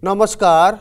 नमस्कार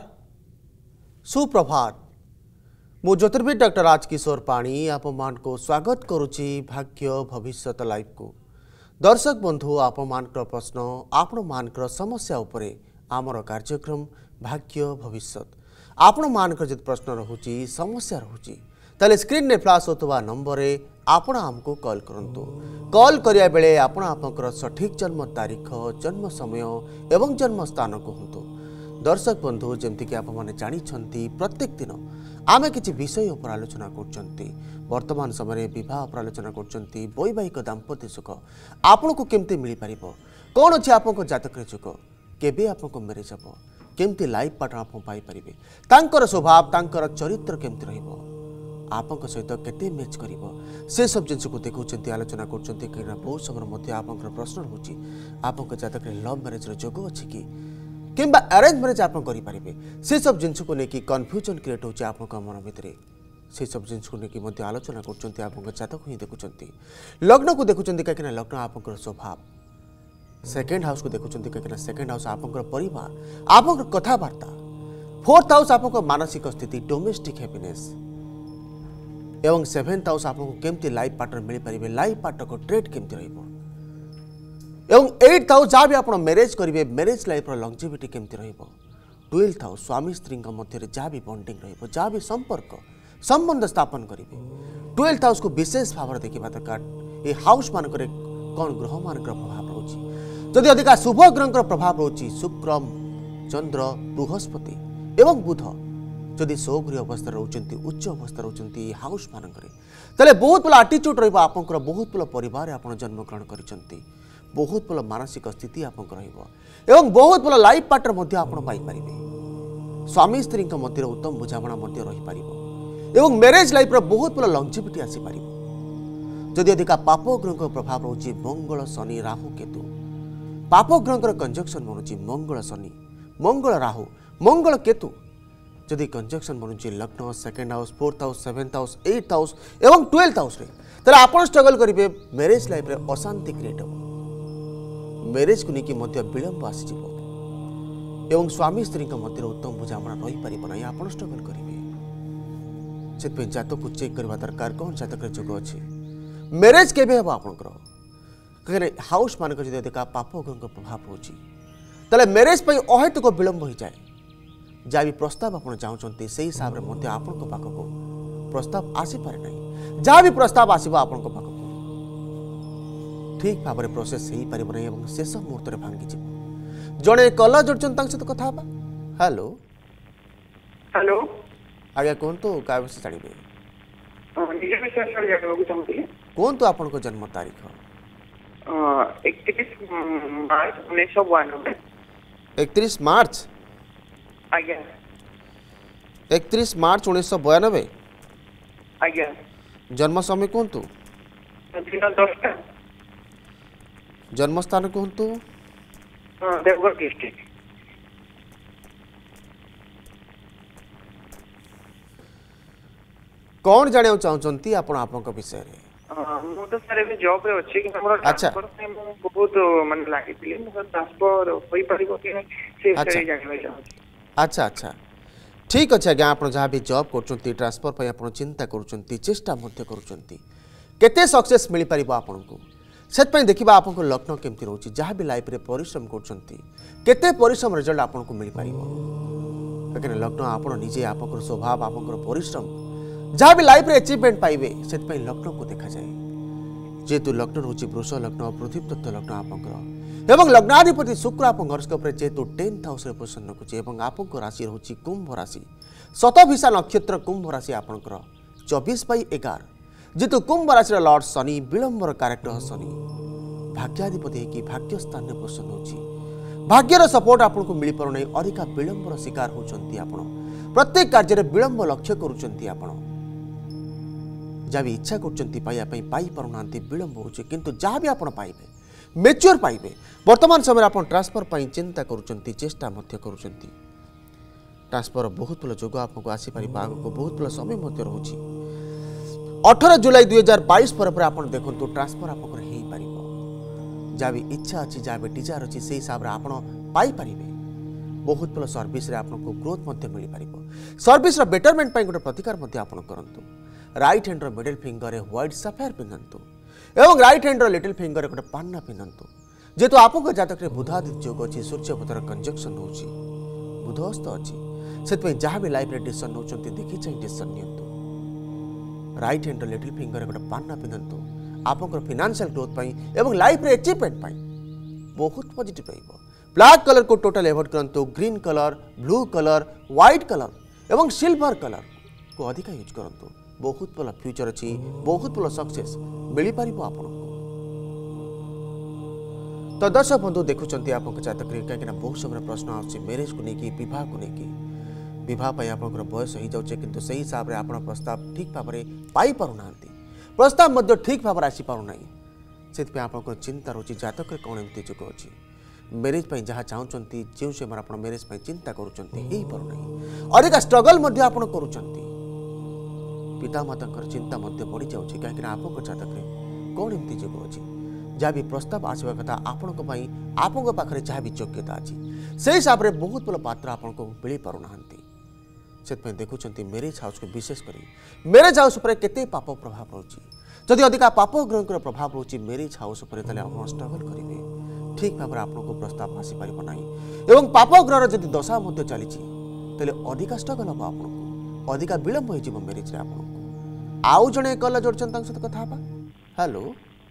सुप्रभात मु ज्योतिर्विद डॉक्टर राजकिशोर पाणी आपण को स्वागत करुच्ची भाग्य भविष्यत लाइव को। दर्शक बंधु आपण प्रश्न आपण मानकर समस्या उपरे आमर कार्यक्रम भाग्य भविष्यत आपण मानकर जब प्रश्न रहुची समस्या रहुची ताले स्क्रीन ने फ्लैश होतबा नंबर रे आपण हमको कॉल करंतु। कॉल करिया बेले आपण आपनकर सठिक जन्म तारीख जन्म समय एवं जन्म स्थान कहतु। दर्शक बंधु जमती आप जानी प्रत्येक दिन आमे किसी विषय उपर आलोचना कर वर्तमान समय बह उपर आलोचना कर वैवाहिक दाम्पत्य सुख आपन को केमती मिल पार कौन अच्छे आप जातक जुग केबे आपको मैरेज हम केमती लाइफ पार्टनर आप पाइपर तांकर स्वभाव तांकर चरित्र केमती रहिबो आपन सहित केते मैच करिवो से सब जिनस को देखुंत आलोचना कर बहुत समय आप प्रश्न रोचे आपन जातक लव मैरेज जोग अच्छी कि किंबा अरेंज मैरेज आप करें से सब जिनस को लेकिन कन्फ्यूजन क्रिएट होची आपन मन भितर से सब जिनस को लेकिन आलोचना कर जातक ही देखुंत लग्न को देखुंत कहीं लग्न आप स्वभाव सेकेंड हाउस को देखुंत कहीं सेकेंड हाउस आप परिवार आप कथबार्ता फोर्थ हाउस आप मानसिक स्थिति डोमेस्टिक हैप्पीनेस एवं सेवेन्थ हाउस आपको केमती लाइफ पार्टनर मिल पारे लाइफ पार्टनर को ट्रेड केमती रहिबो एवं 8th हाउस जहाँ भी आप मैरेज करेंगे मैरेज लाइफ लंगजिविटी केमती रहिबो 12th हाउस स्वामी स्त्री मध्य जहाँ भी बॉन्डिंग रहिबो जहाँ भी संपर्क संबंध स्थापन करेंगे 12th हाउस को विशेष भाव देखा दरकार ये हाउस मानक कौन ग्रह मान प्रभाव रोची जदि अधिका शुभ ग्रह प्रभाव रोची शुक्र चंद्र बृहस्पति एवं बुध जदि सौगृह अवस्था रोचंती उच्च अवस्था रोचंती हाउस मानक ताले बहुत भल आटीट्यूड रहिबो आपनकर बहुत भल परिवार आपण जन्म ग्रहण करिसंती बहुत भल मानसिक स्थिति आपनकर रहिबो एवं बहुत भल लाइफ पार्टनर मध्य आपण पाई परिबे स्वामी स्त्री मध्य उत्तम बुझामणा मध्य रहि परिबो एवं मैरेज लाइफ रो बहुत भल लंगजिविटी आसी परिबो जदि अधिका पाप ग्रह प्रभाव रोची मंगल शनि राहु केतु पाप ग्रह कंजक्शन बनुची मंगल शनि मंगल राहु मंगल केतु जदि कंजक्शन बनुची लग्न second house fourth house seventh house 8th house एवं 12th हाउस रे ताले आपण स्ट्रगल करिवे मैरेज लाइफ रे अशांति क्रिएट हो मैरेज को लेकिन मध्य विलंब आसी एवं स्वामी स्त्री मध्य उत्तम बुझामणा रही पारिब ना आपण स्ट्रगल करिवे से जातक को चेक करबा दरकार कौन जातक जोग अछि मैरेज केबे हो आपनकर कहे हाउस मानक जदि अधिका पाप ग्रह प्रभाव होची ताले मैरेज पई अहेतुक विलंब हो जाए जहाँ भी प्रस्ताव आप चाहते से हिसाब से आपण पाखक प्रस्ताव आसी पारे ना जहाँ भी प्रस्ताव आसो आपण पाखक ठीक भाव में प्रोसेस हो पार नहीं शेष मुहूर्त में भांगी जड़े कल जोड़न सहित कथा हेलो हेलो आज्ञा कहतु क्या विषय जानवे कहतु आपण जन्म तारीख 31 मार्च आज्ञा 31 मार्च 1992 आज्ञा जन्म समय कहतु दिन 10टा जन्म स्थान कहतु देवगढ़ डिस्ट्रिक्ट कौन जाने चाहते आपण आपन विषय रे मु तो सर एबे जॉब रे अछि कि हमर ट्रांसफर से बहुत मन लागि थिले मगर ट्रांसफर होई परिबो कि से सही जानबे चाहछि अच्छा अच्छा ठीक अच्छे आज्ञा आप जहाँ भी जॉब कर ट्रांसफर पर आप चिंता कर चेष्टा केते सक्सेस मिल पार आपन को से देखा आप लग्न केमती रोचे जहाँ भी लाइफ रे परिश्रम करते परिश्रम रिजल्ट आपन को मिल पार कहीं लग्न आप निजे आप स्वभाव आप परिश्रम जहाँ भी लाइफ रे अचीवमेंट पाइबे से लग्न को देखा जाए जेहेतु लग्न रोचे वृष लग्न पृथ्वी तत्व लग्न आप एवं लग्नाधिपति शुक्र आप हॉरोस्कोप रे जेहेतु 10th हाउस रे पोजिशन रखुचे एवं आपन राशि रोची कुंभ राशि शतभिषा नक्षत्र कुंभ राशि आपनकर 24/11 जेहेतु कुंभ राशि लॉर्ड शनि विलंबर कैरेक्टर शनि भाग्याधिपति की भाग्य स्थान में पोजिशन होची भाग्यर सपोर्ट आपन को मिल पार नहीं अधिका विलंबर शिकार होचंती आपन प्रत्येक कार्य में विलंब लक्ष्य करूचंती आपन जहाँ भी इच्छा पाई पारुना विलंब होचे किंतु जहाँ भी आप पाइबे मेच्योर पाइबे वर्तमान समय आप ट्रांसफर पाई चिंता करुचंती चेष्टा मध्य करुचंती ट्रांसफर बहुत भल जोग आपको आसीपार आगे बहुत भल समय मध्य रोची 18 जुलाई 2022 पर आप देखो ट्रांसफर आप जहाँ भी इच्छा अच्छी जहाँ भी डिजायर अच्छी से हिसाब से आप पाइपर बहुत भल सर्विस रे आपको ग्रोथ मध्य मिल पारिबो सर्विस रो बेटरमेंट पई गोटे प्रतिकार मध्य आपण करंतु राइट हैंड रो मिडिल फिंगर रे व्हाइट सफेयर पिनंतु एवं राइट हैंड रो लिटिल फिंगर रे गोटे पान्ना पिनंतु जेतु आपको जातक रे बुधादित्य योग अछि सूर्य बुधर कंजक्शन होछि बुधस्त अछि सेतपई जहाँ भी लाइफ रे डिसीजन नउचंती देखि चाहिँ डिसीजन नियंतु राइट हैंड रो लिटिल फिंगर रे गोटे पान्ना पिनंतु आपको फाइनेंशियल ग्रोथ पई एवं लाइफ रे अचीवमेंट पई बहुत पॉजिटिव रहइबो ब्लैक कलर को टोटल एवॉइड करंतु green colour blue colour white colour एवं सिल्वर कलर को अधिक यूज करंतु बहुत भल फ्यूचर अछि बहुत भल सक्सेस मिली पारिबो आपन तो दर्शक बंधु देखुचंती आपन जातक रे काकि बहुत समय प्रश्न आछि मैरिज को नेकी विवाह को नेकी विवाह पई आपन बयस हो जाउछे किंतु सही हिसाब रे आपन प्रस्ताव ठीक भाव रे पाई पारु नांती प्रस्ताव मध्य ठीक भाव रे आसी पारु नाही सेत पे आपन चिंता रोची जातक रे कोन एमती जुग अछि मैरिज पई जहाँ चाहूचंती जो से आपण मैरिज पई चिंता करूचंती हेई पारु नाही अधिक स्ट्रगल मध्य आपण करूचंती पिता माता चिंता मध्य बढ़ी जाउछि काकि आपन जातक रे कोन एमती जुग अछि जहाँ भी प्रस्ताव आसवा कथा आपण पाखे जहाँ भी योग्यता अच्छी से हिसाब से बहुत भल पात्र आपन को मिल पार ना से देखुं मैरिज हाउस को विशेषकर मैरिज हाउस पर केते पाप प्रभाव रोचे जदि अधिका पाप ग्रह प्रभाव रोचे मैरिज हाउस पर स्ट्रगल करेंगे ठीक भाव आपको प्रस्ताव आसीपर ना एवं पाप ग्रह जदि दशा चली अधिका स्ट्रगल हम आपको अधिका विलंब हो मैरिज आपको आउ जड़े कल जोड़छन सहित कथा हेलो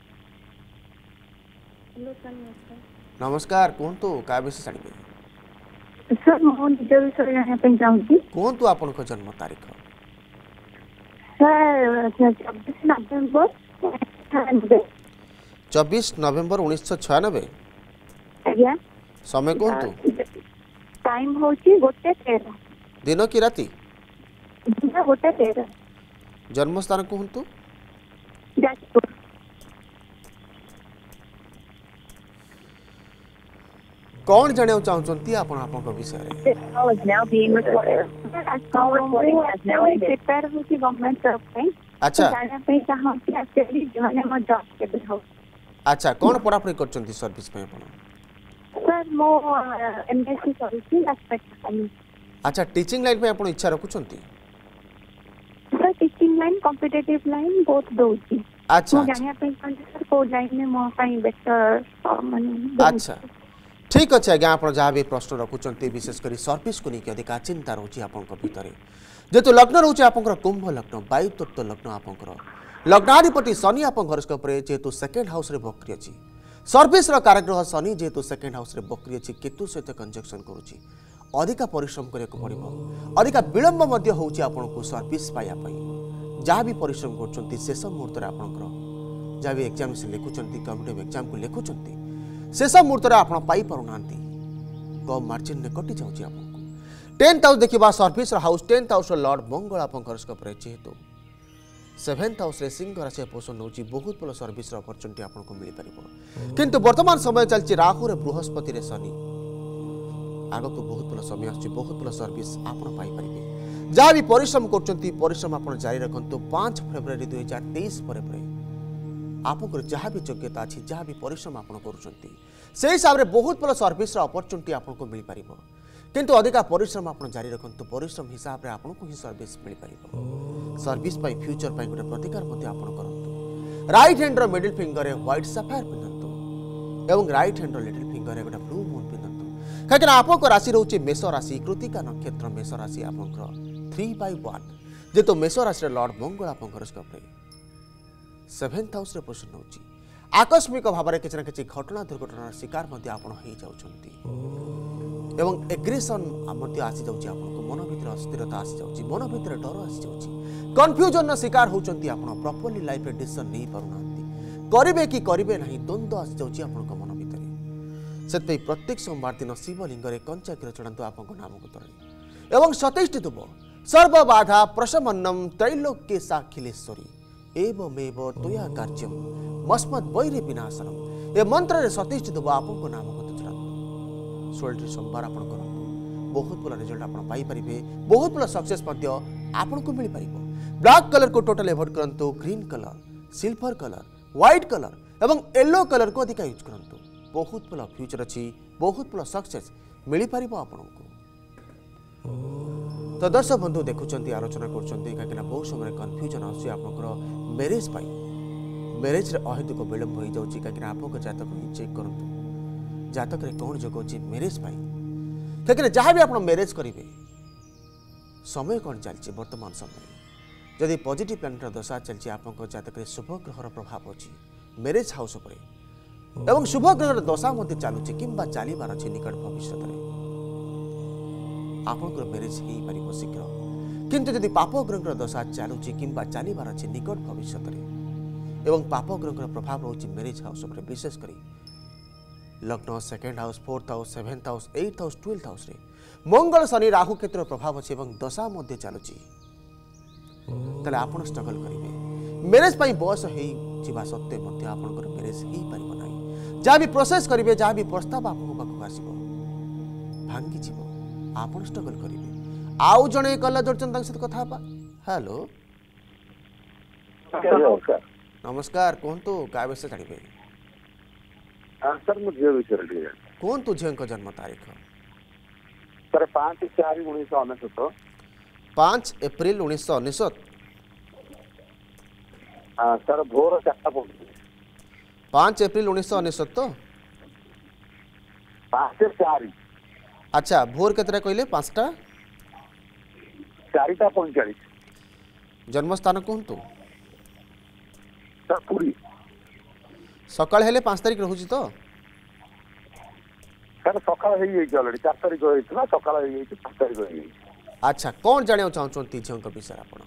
नमस्कार कहतु क्या विषय जानिबे सर मो निज विषय जानिया पे चाहूची कहतु आपन को जन्म तारीख सर 24 नवंबर 1996 आज्ञा समय कहतु टाइम होची गोटे 13 दिन की राती दिन गोटे 13 जन्म स्थान कहतु जाजपुर कौन जाने चाहते आप विषय अच्छा अच्छा कौन पढ़ापढ़ी कर सर्विस पे सर मो एमएससी करूची अच्छा टीचिंग लाइन पे आप इच्छा रखुचंती sir teaching line competitive line बहुत दोची अच्छा जानिया पे सर को लाइन में मो पाई बेटर माने अच्छा ठीक अच्छे आज्ञा आप जहाँ भी प्रश्न रखुंट विशेषकर सर्विस को लेकिन अधिक चिंता रोचे आप जेतु लग्न रोचे आप कुंभ लग्न वायु तत्व लग्न आप लग्नाधिपति शनि आप घर जेहेतु सेकेंड हाउस रे बकरी अच्छी सर्विस कारग्रह शनि जेहेतु सेकेंड हाउस रे बकरी अच्छी केतु सहित कंजक्शन करुच्ची अधिका परिश्रम करने पड़ो अधिका विलंब आपको सर्विस पाइबापी जहाँ भी परिश्रम कर शेष मुहूर्त आपंकर जहाँ भी एग्जाम से लिखुंट कम्पिटेटिव एग्जाम को लिखुंट शेष मुहूर्त आप पाई पारु नांती कम मार्जिन में कटि जाउछि आपको 10th हाउस देखिबा service house 10th house lord Mangal आपंकर जेहेतु 7th हाउस सिंह राशि पोषण होची बहुत भल सर्विस अपॉर्चुनिटी आपको मिल पारिबो किंतु वर्तमान समय चलछि राहु रे बृहस्पति रे शनि आगो को बहुत भल समय आछि बहुत भल सर्विस आपण पाई परिबे जहाँ भी परिश्रम करचंती परिश्रम आपण जारी रखंतु 5 फरवरी 2023 पर आपको जहाँ भी योग्यता अच्छी जहाँ भी परिश्रम आप से हिसाब से बहुत भल सर्विस अपॉर्चुनिटी आपको मिल पार किंतु अधिका परिश्रम आप जारी रखु परिश्रम हिसाब से आपको ही सर्विस मिल पार सर्विस फ्यूचर गोटे प्रतिकार करूँ राइट हैंड मिडिल फिंगर रे व्हाइट सफायर पिंधतु एवं राइट हैंड लिटिल फिंगर रे गोटे ब्लू मून पिंधतु कहीं आपको राशि रोचे मेष राशि कृतिका नक्षत्र मेष राशि आप 3/1 जेहेतु मेष राशि लॉर्ड मंगल आप 7th हाउस रे पोषण होची आकस्मिक भाव में किसी न किसी घटना दुर्घटना शिकार एवं एग्रेसन आसी जाउची आपको मन भीतर अस्थिरता आसी जाउची मन भीतर डर आसी जाउची कन्फ्यूजन शिकार होचंती आपण प्रॉपर्ली लाइफ रे डिसीजन नहीं पारुनांती करिवे कि करिवे नहीं द्वंद्व आसी जाउची आपनको मन भीतर सेतै प्रत्येक सोमवार दिन शिवलिंग रे कंचा क्षीर चढ़ातु आपको नाम को तरे एवं 27 दुब सर्व बाधा प्रशमन्नम त्रैलोक्य साखिलेश्वरी एवमेव त्वया कार्यम मस्मद वैरे विनाशनम ए मंत्र रे 27 दुब आपको नाम को चढ़ातु 16 सोमवार आपण करंतु बहुत भल रिजल्ट आपण पाई परिबे बहुत भल सक्सेस मध्य आपनको मिल परिबो ब्लैक कलर को टोटल अवॉइड करंतु green colour silver colour white colour एवं येलो कलर को अधिक यूज करंतु बहुत भल फ्यूचर अछि बहुत भल सक्सेस मिल पार आपको। तो दर्शक बंधु देखुं आलोचना कर बहुत समय कन्फ्यूजन आपर मैरेज मैरेज अहेतुक विलंब हो जाऊँगी कहीं आप जातक चेक करूँ जातक कौन जोग अच्छी मैरेज कहीं जहाँ भी आप मैरेज करेंगे समय कौन चलती वर्तमान समय जदि पॉजिटिव प्लानेटर दशा चलती आप जातक शुभ ग्रहर प्रभाव अच्छी मैरेज हाउस एवं शुभ ग्रहर दशा चलुची कि चलबार अच्छे निकट भविष्य आपंकर मैरेज हो पार शीघ्र किंतु जदि पाप ग्रहर दशा चलुची कि चलबार अच्छे निकट भविष्य एवं पाप ग्रहर प्रभाव रोचे मैरेज हाउस विशेषकर लग्न second house 4th house 7th house 8th house 12th house Mangal Shani Rahu केतुर प्रभाव अच्छे दशा चलुची तेल आप स्ट्रगल करेंगे मैरेज बयस हो सत्वे आपंकर मैरेज हो पार ना जहाँ भी प्रोसेस करेंगे जहाँ भी प्रस्ताव आपको आसो भांगी आप स्ट्रगल करेंगे आउ जड़े कला जोड़न सहित कथा हेलो नमस्कार कहतु क्या विषय जानवे सर मुझे विषय कहतु झील जन्म तारीख सर 5/4/1999 5 एप्रिल 1999 सर भोर 4टा 5 एप्रिल 1999 तो 5 से 4 अच्छा भोर केतरा कहले 5टा 4:45 जन्म स्थान कहतु सर पूरी सकाळ हेले 5 तारीख रहुची तो सर सकाळ हे ऑलरेडी 4 तारीख होइतला सकाळ हे 5 तारीख होई अच्छा कौन जाने चाहछंती झियों विषय आपण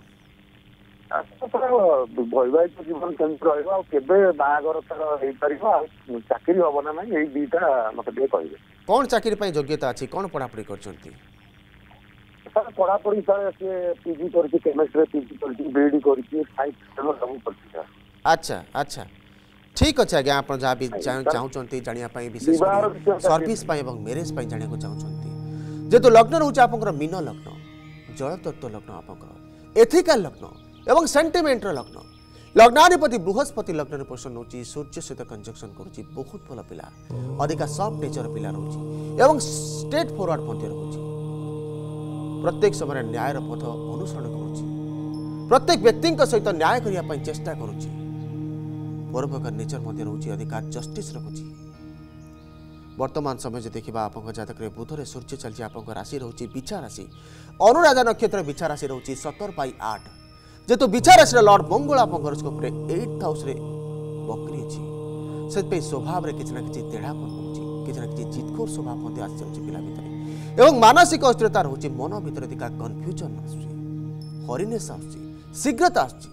वैवाहिक जीवन केमती रहा केवे बाहागर तार हो पार चाकरी हम ना ना यही दुईटा मत कहे कौन चाकरी योग्यता अच्छी कौन पढ़ापढ़ी करछंती सर पढ़ापढ़ी सर सी पीजी कर केमिस्ट्री पीजी कर बीईडी कर अच्छा अच्छा ठीक अच्छे आज्ञा आप जहाँ भी चाहते जानापी विशेष सर्विस मैरेज जाना चाहते जेहेतु लग्न रोचे आप मीन लग्न जल तत्व लग्न आप एथिकल लग्न एवं सेंटिमेंटर लग्न लग्नाधिपति बृहस्पति लग्न पोषण होची सूर्य सहित कंजक्शन करुच्ची बहुत भल पिला अधिका सफ्ट नेचर पिला रोची एवं स्ट्रेट फॉरवर्ड पंथी रोची प्रत्येक समय न्याय पथ अनुसरण करुच्ची प्रत्येक व्यक्ति सहित न्याय करने चेष्टा करुच्ची परोपकार नेचर मध्य रोची अधिकार जस्टिस रखुची वर्तमान समय जो देखा आप जातक बुधरे सूर्य चलती आप राशि रोची बिछा राशि अनुराधा नक्षत्र बिछा राशि रोची 17/8 जेतु बिछा राशि लॉर्ड मंगल आप हॉरोस्कोप 8th हाउस बकरी अच्छी से स्वभाव में किसी ना कि तेढ़ापन रोचे किसी ना कि जितखोर स्वभाव पिला भितर एवं मानसिक अस्थिरता रोचे मन भीतर अधिका कन्फ्यूजन हरिनेस शीघ्रता आसुची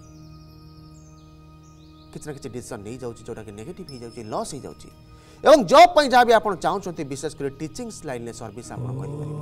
किसी ना कि डिसीजन नहीं जाऊँगी जोटा कि नेगेटिव हो जाऊँगी लॉस हो जाऊँगी एवं जॉब जहाँ भी आप चाहते विशेषकर टीचिंग लाइन में सर्विस आप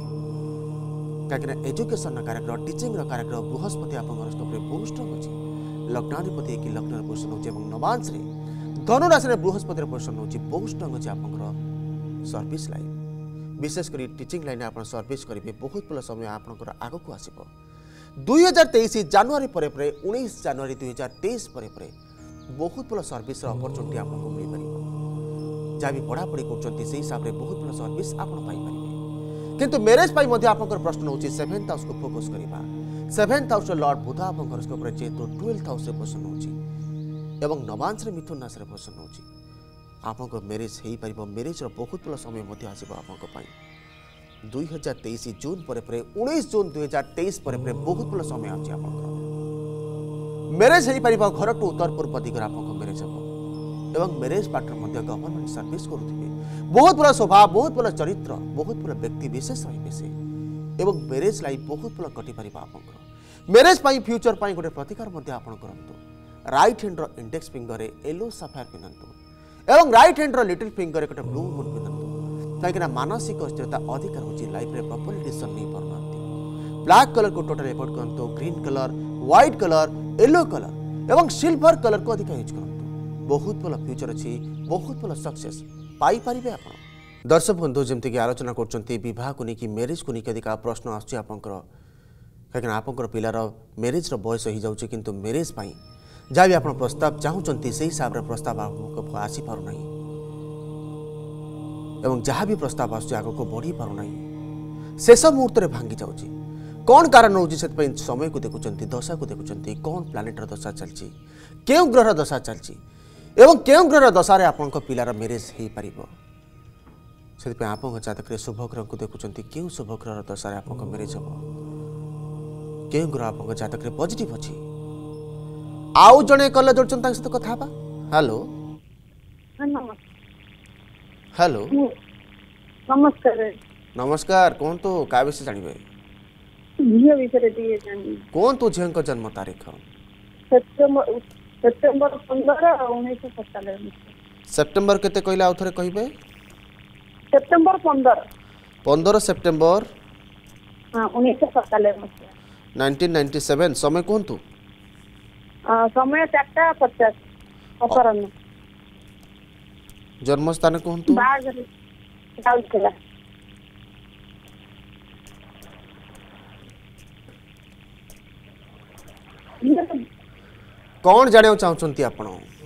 कहीं एजुकेशन कारक टीचिंग कारक बृहस्पति आप बहुत स्ट्रंग अच्छी लग्नाधिपति कि लग्न पोषण होचे नवांश धनुराशि बृहस्पति पोषण होची बहुत स्ट्रंग अच्छे आप सर्विस लाइन विशेषकर टीचिंग लाइन आप सर्विस करेंगे बहुत भल समय आपंकर आग को आसो 2023 जानुआरी 19 जानुआरी 2023 बहुत भल सर्विस अपरचुनिटी आपको मिल पार जहाँ भी पढ़ापढ़ी कर हिसाब से बहुत भल सर्विस आप किंतु मैरेज आप प्रश्न होची 7th हाउस को फोकस करवा 7th हाउस लॉर्ड बुध आप जेहेतु 12th हाउस पोषण हो नवांश मिथुन राशि पोषण होची आप मैरेज हो पार मैरेज बहुत भल समय आसो आप 2023 जून पर 19 जून 2023 पर बहुत भल समय आज आप मैरेज हो पार घर टू उत्तर पूर्व दिगरे आप मैरेज हम एवं मैरेज पार्टनर गवर्नमेंट सर्विस करुवे बहुत भल स्वभाव बहुत भल चरित्र बहुत भल व्यक्ति विशेष रही से एवं मैरेज लाइफ बहुत भल कटि पार आप मैरेज फ्यूचर गोटे प्रतिकार आप करूँ right hand index finger yellow sapphire पिंधु एवं राइट हैंड लिटिल फिंगर गोटे ब्लू मून पिंधु कहीं मानसिक अस्थिरता अधिक रोचे लाइफ में प्रॉपर डिसीजन नहीं पार ब्लैक कलर को टोटल एवॉइड करूँ green colour white colour yellow colour एवं सिल्वर कलर को अधिक यूज करूँ बहुत भल फ्यूचर अच्छी बहुत भल सक्सेस पाई पारिबे आपण दर्शक बंधु जमती आलोचना करवाह को लेकिन मैरेज को लेकिन अधिक प्रश्न आसकर कहीं आपंकर पिलार मैरेज बयस हो जाऊँगी किंतु मैरेज जहाँ भी आप प्रस्ताव चाहते से हिसाब से प्रस्ताव आपको आसी पार ना एवं जहाँ भी प्रस्ताव आसूँ आग को बढ़ी पारना शेष मुहूर्त में भांगी जाऊँगी कौन कारण रोचे से समय को देखुं दशा को देखुं कौन प्लानेटर दशा चलती क्यों ग्रह दशा चलती एवं क्यों ग्रह दशा आपण पिलार मैरेज हो पार से आप जातक शुभ ग्रह को देखुं क्यों शुभ ग्रह दशा आप मैरेज हम क्यों ग्रह आप जातक पॉजिटिव अच्छी आउ जड़े कल जोड़ते सहित कथा हेलो हेलो नमस्कार नमस्कार कौन तो क्या विषय जानवे झील विषय कौन तो झील का जन्म तारीख सेप्टेम्बर 15 1997 सेप्टेम्बर केते कहले आउ थरे कहबे सेप्टेम्बर 15 सेप्टेम्बर हां 1997 1997 समय कौन तो समय 4:50 अपराह्न जन्म स्थान कौन तो राउरकेला कौन जाने चाहते आपण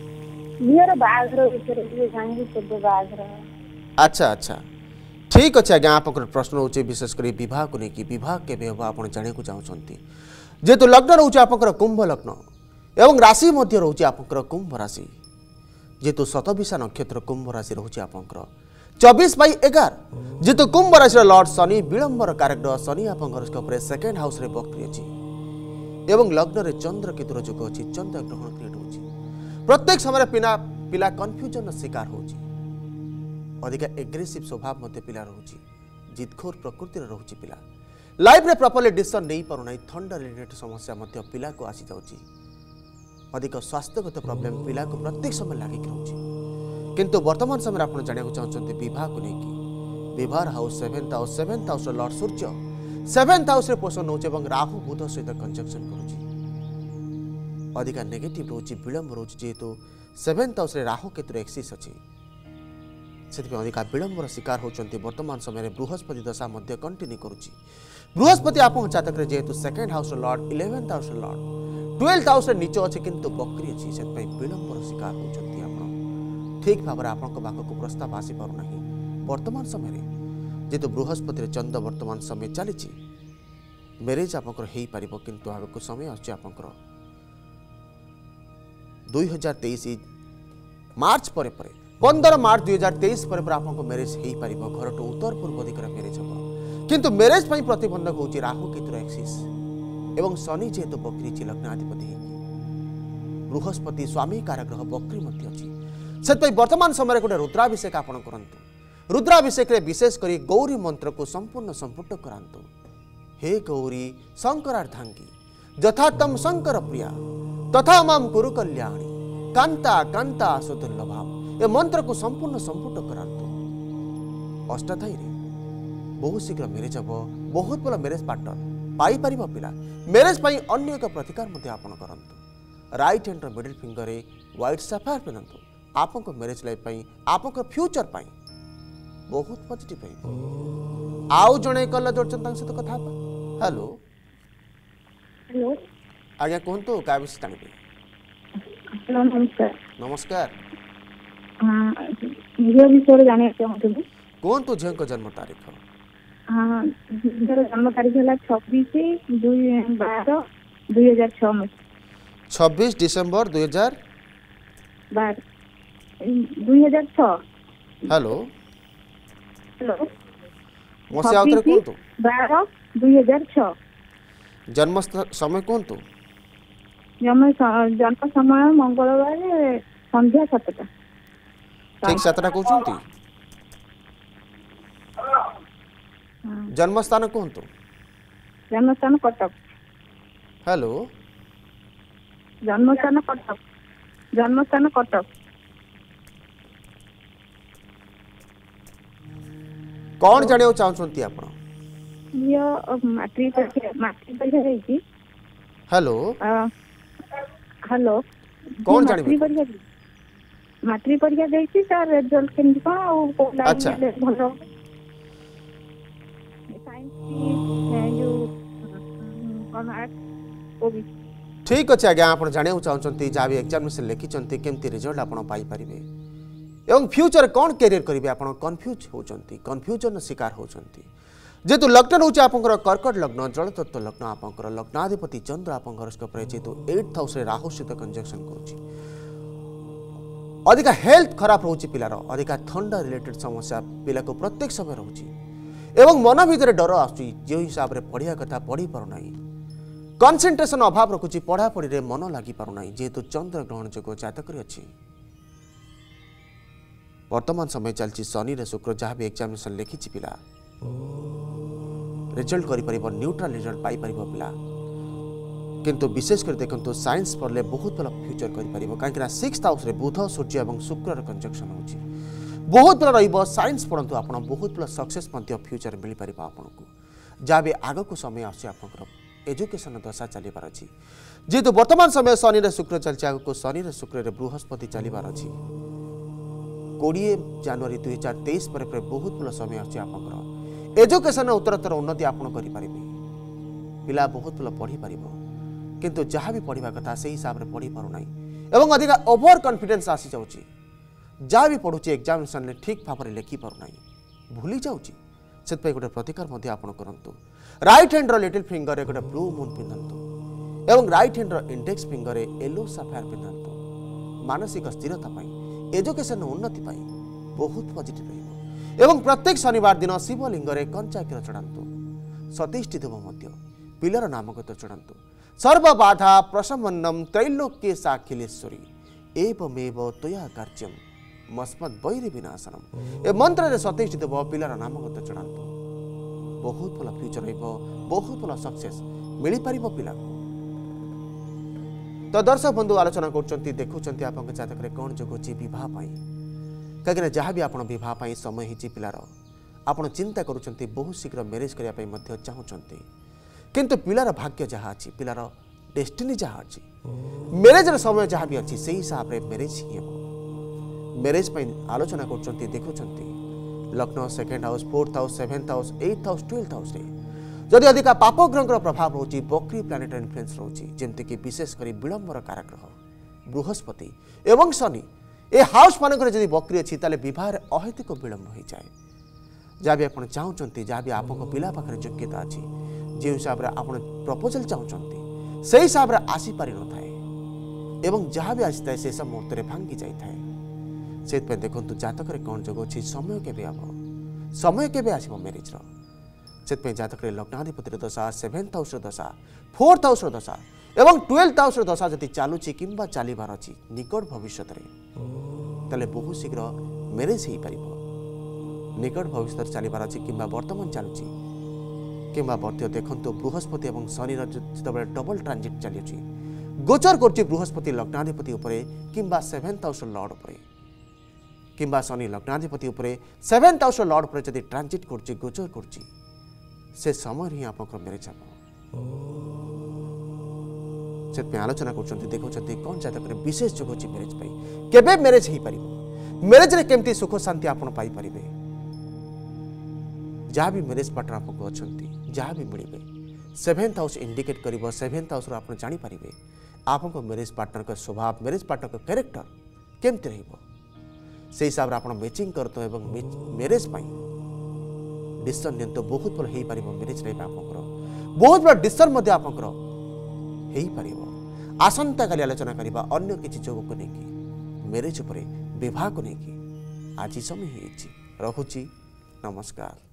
अच्छा अच्छा ठीक अच्छे आज्ञा आप प्रश्न रोचे विशेष कर विवाह को लेकिन विवाह केबे हम आप जाने को चाहते जेहेतु लग्न रोचे आप कुंभ लग्न एवं राशि मध्य रोचे आप कुंभ राशि जेहेतु शतभिषा नक्षत्र कुंभ राशि रोचे आप 24/11 जेहेतु कुंभ राशि लॉर्ड शनि विलंबर कारक शनि आप सेकेंड हाउस रे बक्री अच्छी एवं लग्न रे चंद्र केतुर जोग अच्छी चंद्र ग्रहण क्रिएट होची प्रत्येक समय पिला कन्फ्यूजन शिकार होची अधिक एग्रेसिव स्वभाव मध्य पिला रोची जिदखोर प्रकृति रोची पिला लाइफ रे प्रॉपर्ली डिसीजन नहीं पारु नाही थंड रिलेटेड समस्या मध्य पिला को आसी जाउची अधिक स्वास्थ्यगत प्रॉब्लम पिला को प्रत्येक समय लागि रहउची किंतु वर्तमान समय आपण जानिया को चाहछन्ते विवाह को लेकी विवाह हाउस 7th हाउस लॉर्ड सूर्य 7th हाउस रे पोषण होचे एवं राहु बुध सहित कंजंक्शन करूची अधिका नेगेटिव रोची विलंब रोची जेहेतु 7th हाउस रे राहु केतु एक्सिस अछि से अधिका विलंबर शिकार होचंती वर्तमान समय बृहस्पति दशा मध्य कंटिन्यू करुची बृहस्पति आप जातक जेहेतु 2nd house lord 11th house lord 12th house नीच अच्छे किंतु बकरी अच्छी से विलंबर शिकार होचंती आपण ठीक भाव आपण पाखक प्रस्ताव आसी पारु नाही वर्तमान समय जेहेतु बृहस्पति चंद्र वर्तमान समय चली मैरेज आपंकर हो पार किंतु आगक समय आपर 2023 मार्च पर 15 मार्च 2023 पर आपको मैरेज हो पार घर टू उत्तर पूर्व दिगरे मैरेज हम किंतु मैरेज प्रतिबंधक होची राहु केतुर एक्सिस एवं शनि जेहेतु बकरी अच्छी लग्नाधिपति बृहस्पति स्वामी कारग्रह बकरी मध्य अच्छी से वर्तमान समय गोटे रुद्राभिषेक आपण करंतु रुद्राभिषेक रे विशेष करी गौरी मंत्र को संपूर्ण संपुट करांतु हे गौरी शंकरार्धांगी यथा तम शंकर प्रिया तथा माम कुरु कल्याणी कांता कांता सुदुर्लभाम ए मंत्र को संपूर्ण संपुट करांतु अष्टाध्यायी रे बहुत शीघ्र मैरेज हम बहुत भल मैरेज पार्टनर पाई परिबा पिला मैरेज पई अन्य एक प्रतिकार मध्ये आपण करंतु राइट हैंड मिडिल फिंगर रे व्हाइट सफायर पिनंतु आपन को मैरेज लाइफ पई आपन को फ्यूचर पई बहुत पॉजिटिव पाइब आउ जणे कल जोड़चन सहित कथा हेलो हेलो आज्ञा कहतु क्या विषय जानबे हेलो नमस्कार नमस्कार हां झील विषय जाने चाहते कौन तो झील का जन्म तारीख हां झील जन्म तारीख है 26/12/2006 में 26 दिसंबर 2012 2006 हेलो हेलो मसे आउथरे कौन तो 12/2006 जन्म समय कौन तो जन्म समय मंगलवार संध्या 7टा ठीक 7टा कहउछंती जन्म स्थान कौन तो जन्म स्थान कटक हेलो जन्म स्थान कटक कौन जाने चाहछंती आपण ये मैट्रिक परीक्षा देछि हेलो हेलो कौन जानिबे मैट्रिक परीक्षा देछि तार रिजल्ट केन कोन और को अच्छा। लाइन भलो साइंस जो कोन आर्ट को भी ठीक अच्छे आज्ञा आप जाना चाहते जहाँ भी एग्जाम से लिखिं केमती रिजल्ट आप पाई एवं फ्यूचर कौन कैरियर करेंगे आप कन्फ्यूज होती कन्फ्यूजन शिकार होती जेहेतु लग्न हूँ आपंकर कर्कट लग्न जलतत्व लग्न आपंकर लग्नाधिपति चंद्र आप हरोस्कोप जेहेतु 8th हाउस राहु सहित कंजक्शन कर हेल्थ खराब रोचे पिलार अधिका थंडा रिलेटेड समस्या पिला को प्रत्येक समय रोचे एवं मन भीतर डर आसुची जो हिसाब से पढ़िया कथा पढ़ी पारना कंसंट्रेशन अभाव रखुची पढ़ापढ़ी में मन लगी पारना जेहेतु चंद्र ग्रहण जोग जातक अच्छी वर्तमान समय चलती शनि रे शुक्र जहाँ भी एग्जामिनेशन लिखी पिला रिजल्ट कर न्यूट्रल रिजल्ट पाई पिला किंतु विशेषकर देखो साइंस पढ़ले बहुत भल फ्यूचर कर कहीं 6th हाउस रे बुध सूर्य और शुक्र कंजक्शन होची बहुत भल रही साइंस पढ़ंतु आप बहुत भल सक्सेस फ्यूचर मिल पार आपको जहाँ भी आग को समय आपर एजुकेशन दशा चलबार अच्छी जेहेतु वर्तमान समय शनि रे शुक्र चलती आग को शनि रे शुक्र बृहस्पति चलबार अच्छी 20 जनवरी 2023 पर बहुत भल समय आपर एजुकेशन उत्तरोत्तर उन्नति आप पिला बहुत भल पढ़ी पार किंतु जहाँ भी पढ़ा कथा से हिसाब से पढ़ी पारना एवं अधिका ओवर कॉन्फिडेंस आसी जाऊँगी जहाँ भी पढ़ुचे एग्जामिनेशन में ठीक भाव में लिखि पारना भूली जाऊँगी से गोटे प्रतिकार आप करूँ राइट हैंड लिटिल फिंगर रे गोटे ब्लू मून पिंधतु एवं राइट हैंड इंडेक्स फिंगर रे येलो सफायर पिंधतु मानसिक स्थिरता एजुकेशन उन्नति बहुत पॉजिटिव रहिबो एवं प्रत्येक शनिवार दिन शिवलिंग रे कंचा क्षीर चढ़ातु सतीष्टि देव पिलर नामक चढ़ातु सर्व बाधा प्रशमन्नम त्रैलोक्य साखिलेश्वरी एवमेव त्वया कार्यम मस्मद वैरी विनाशनम ए मंत्र रे सतीष्टि देव पिलर नामक चढ़ातु बहुत भल फ्यूचर रहिबो बहुत भल सक्सेस मिल पारिबो पिला तो दर्शक बंधु आलोचना करछंती देखुछंती आपन जातक रे कोन जोग अछि विवाह पाई कहीं जहाँ भी आप बहुत समय हो पिलार आपड़ चिंता करुँच बहुत शीघ्र मैरेज करने चाहते किंतु पिलार भाग्य जहाँ अच्छी पिलार डेस्टिनी जहाँ अच्छी मैरेज समय जहाँ भी अच्छी से हिसाब से मैरेज ही मैरेज आलोचना कर देखुं लग्न 2nd house 4th house 7th house 8th house 12th house जदि अधिक पापग्रह प्रभाव रोचे बकरी प्लानेट इन्फ्लुएंस रोचे जमती विशेषकर विलंबर कारग्रह बृहस्पति एवं शनि ए हाउस मानक जब बकरी अच्छी ताले विवाह अहेतुक विलंब हो जाए जहाँ भी आप चाहते जहाँ भी आप पिला पाखे योग्यता अच्छी जो हिसाब से आप प्रपोजल चाहते से हिसाब से आसी पारि न थाए एवं जहाँ भी आसी से सब मुहूर्त में भांगी जाए से देखो जातक कौन जोग अच्छी समय केवे समय केवे आसो मैरेज से जातक लग्नाधिपति दशा 7th हाउस दशा 4th हाउस दशा एवं 12th हाउस दशा जदि चलुची किंबा चलबार अच्छी निकट भविष्य ताले बहुत शीघ्र मैरेज हो पार निकट भविष्य चलबार अच्छी कि वर्तमान चलुची कि देखो बृहस्पति और शनि जो डबल ट्रांजिट चली गोचर कर बृहस्पति लग्नाधिपति कि 7th हाउस लॉर्ड कि शनि लग्नाधिपति 7th हाउस लॉर्ड पर जब ट्रांजिट कर गोचर कर से समय ही आप मैरेज हम आलोचना कर देखुं कौन जातक विशेष जोग अच्छी मैरेज केबे मैरेज हो पार मैरेज रे केमती सुख शांति आप पाइपर जहाँ भी मैरेज पार्टनर आपको अच्छा जहाँ भी मिले 7th हाउस इंडिकेट कर 7th हाउस आप जापर आप मैरेज पार्टनर का स्वभाव मैरेज पार्टनर का कैरेक्टर केमती से हिसाब से आप मैचिंग करते मैरेज डिसीजन नि बहुत भल हो पार मैरेज आप बहुत बड़ा डिसीजन आपंकर हो पार आसंता काली आलोचना करवा अन्य किसी जोग को लेकिन मैरेज उपरे विवाह को लेकिन आज समय रखुची नमस्कार।